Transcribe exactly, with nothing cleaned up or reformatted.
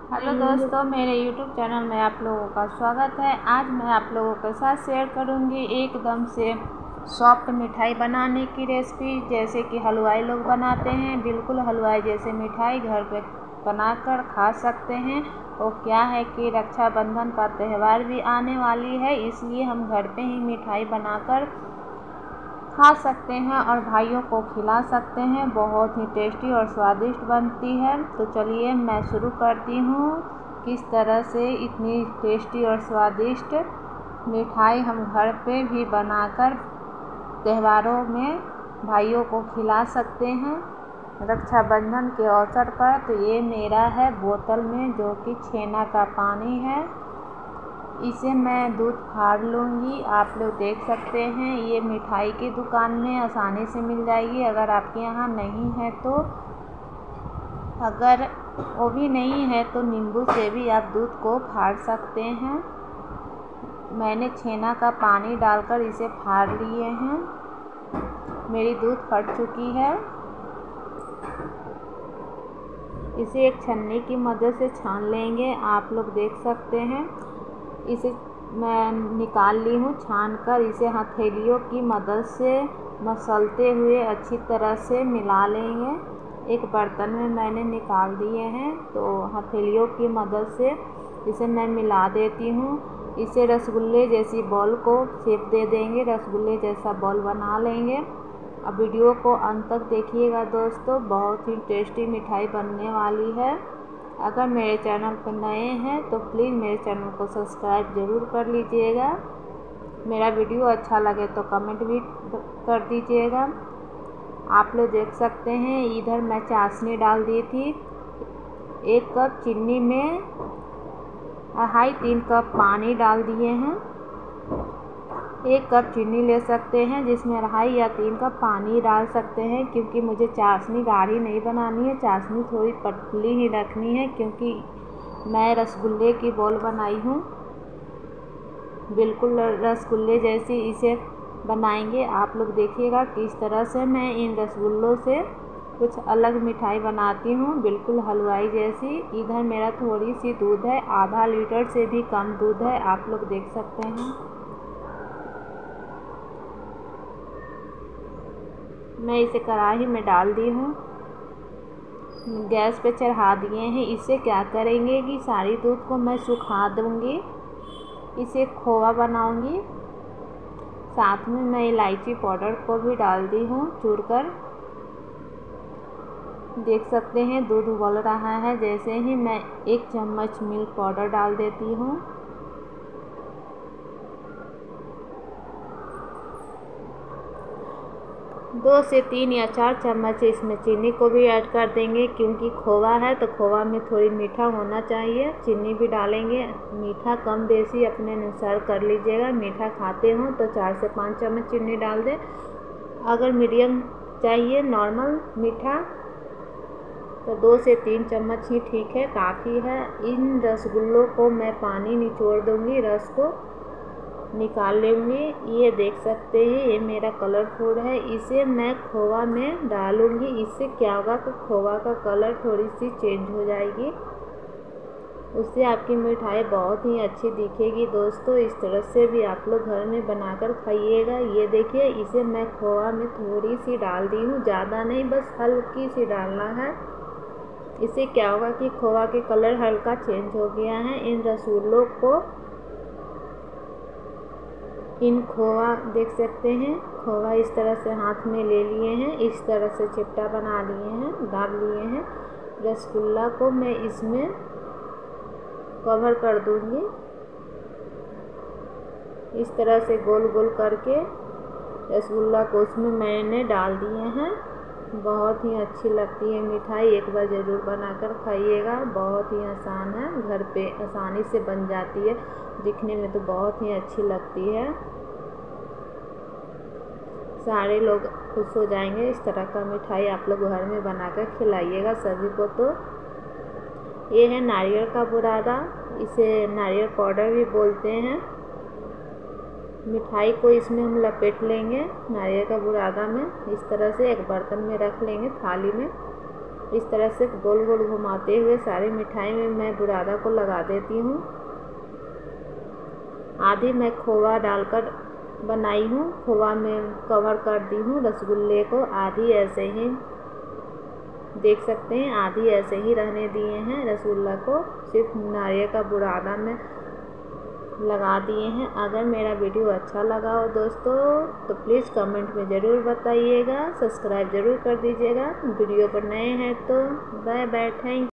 Hello दोस्तों, मेरे YouTube channel में आप लोगों का स्वागत है। आज मैं आप लोगों के साथ शेयर करूंगी एकदम से सॉफ्ट मिठाई बनाने की रेसिपी, जैसे कि हलवाई लोग बनाते हैं। बिल्कुल हलवाई जैसे मिठाई घर पे बनाकर खा सकते हैं। और क्या है कि रक्षाबंधन का त्यौहार भी आने वाली है, इसलिए हम घर पे ही मिठाई बनाकर खा सकते हैं और भाइयों को खिला सकते हैं। बहुत ही टेस्टी और स्वादिष्ट बनती है। तो चलिए मैं शुरू करती हूँ किस तरह से इतनी टेस्टी और स्वादिष्ट मिठाई हम घर पे भी बनाकर त्योहारों में भाइयों को खिला सकते हैं रक्षाबंधन के अवसर पर। तो ये मेरा है बोतल में, जो कि छेना का पानी है। इसे मैं दूध फाड़ लूँगी। आप लोग देख सकते हैं, ये मिठाई की दुकान में आसानी से मिल जाएगी। अगर आपके यहाँ नहीं है तो, अगर वो भी नहीं है तो नींबू से भी आप दूध को फाड़ सकते हैं। मैंने छेना का पानी डालकर इसे फाड़ लिए हैं। मेरी दूध फट चुकी है। इसे एक छन्नी की मदद से छान लेंगे। आप लोग देख सकते हैं, इसे मैं निकाल ली हूँ छान कर। इसे हथेलियों की मदद से मसलते हुए अच्छी तरह से मिला लेंगे। एक बर्तन में मैंने निकाल दिए हैं, तो हथेलियों की मदद से इसे मैं मिला देती हूँ। इसे रसगुल्ले जैसी बॉल को शेप दे देंगे, रसगुल्ले जैसा बॉल बना लेंगे। अब वीडियो को अंत तक देखिएगा दोस्तों, बहुत ही टेस्टी मिठाई बनने वाली है। अगर मेरे चैनल पर नए हैं तो प्लीज़ मेरे चैनल को सब्सक्राइब ज़रूर कर लीजिएगा। मेरा वीडियो अच्छा लगे तो कमेंट भी कर दीजिएगा। आप लोग देख सकते हैं, इधर मैं चाशनी डाल दी थी। एक कप चीनी में अढ़ाई तीन कप पानी डाल दिए हैं। एक कप चीनी ले सकते हैं, जिसमें अढ़ाई या तीन कप पानी डाल सकते हैं, क्योंकि मुझे चाशनी गाढ़ी नहीं बनानी है। चाशनी थोड़ी पतली ही रखनी है, क्योंकि मैं रसगुल्ले की बॉल बनाई हूँ। बिल्कुल रसगुल्ले जैसी इसे बनाएंगे। आप लोग देखिएगा किस तरह से मैं इन रसगुल्लों से कुछ अलग मिठाई बनाती हूँ, बिल्कुल हलवाई जैसी। इधर मेरा थोड़ी सी दूध है, आधा लीटर से भी कम दूध है। आप लोग देख सकते हैं, मैं इसे कढ़ाई में डाल दी हूँ, गैस पे चढ़ा दिए हैं। इसे क्या करेंगे कि सारी दूध को मैं सुखा दूँगी। इसे खोवा बनाऊँगी। साथ में मैं इलायची पाउडर को भी डाल दी हूँ चूर कर। देख सकते हैं दूध उबल रहा है। जैसे ही मैं एक चम्मच मिल्क पाउडर डाल देती हूँ। दो से तीन या चार चम्मच इसमें चीनी को भी ऐड कर देंगे, क्योंकि खोवा है तो खोवा में थोड़ी मीठा होना चाहिए। चीनी भी डालेंगे। मीठा कम बेसी अपने अनुसार कर लीजिएगा। मीठा खाते हो तो चार से पाँच चम्मच चीनी डाल दें। अगर मीडियम चाहिए नॉर्मल मीठा तो दो से तीन चम्मच ही ठीक है, काफ़ी है। इन रसगुल्लों को मैं पानी निचोड़ दूँगी, रस को निकाल लेंगे। ये देख सकते हैं, ये मेरा कलर फूड है। इसे मैं खोवा में डालूंगी। इससे क्या होगा कि खोवा का कलर थोड़ी सी चेंज हो जाएगी, उससे आपकी मिठाई बहुत ही अच्छी दिखेगी दोस्तों। इस तरह से भी आप लोग घर में बनाकर खाइएगा। ये देखिए, इसे मैं खोवा में थोड़ी सी डाल दी हूँ, ज़्यादा नहीं, बस हल्की सी डालना है। इससे क्या होगा कि खोवा के कलर हल्का चेंज हो गया है। इन रसगुल्लों को, इन खोवा देख सकते हैं, खोवा इस तरह से हाथ में ले लिए हैं, इस तरह से चिपटा बना लिए हैं, डाल लिए हैं। रसगुल्ला को मैं इसमें कवर कर दूंगी। इस तरह से गोल गोल करके रसगुल्ला को उसमें मैंने डाल दिए हैं। बहुत ही अच्छी लगती है मिठाई, एक बार ज़रूर बनाकर खाइएगा। बहुत ही आसान है, घर पे आसानी से बन जाती है। दिखने में तो बहुत ही अच्छी लगती है। सारे लोग खुश हो जाएंगे। इस तरह का मिठाई आप लोग घर में बनाकर खिलाइएगा सभी को। तो ये है नारियल का बुरादा, इसे नारियल पाउडर भी बोलते हैं। मिठाई को इसमें हम लपेट लेंगे नारियल का बुरादा में। इस तरह से एक बर्तन में रख लेंगे, थाली में। इस तरह से गोल गोल घुमाते हुए सारी मिठाई में मैं बुरादा को लगा देती हूँ। आधी मैं खोवा डालकर बनाई हूँ, खोवा में कवर कर दी हूँ रसगुल्ले को। आधी ऐसे ही देख सकते हैं, आधी ऐसे ही रहने दिए हैं रसगुल्ला को, सिर्फ नारियल का बुरादा में लगा दिए हैं। अगर मेरा वीडियो अच्छा लगा हो दोस्तों तो प्लीज़ कमेंट में ज़रूर बताइएगा, सब्सक्राइब ज़रूर कर दीजिएगा। वीडियो पर नए हैं तो बाय बाय, थैंक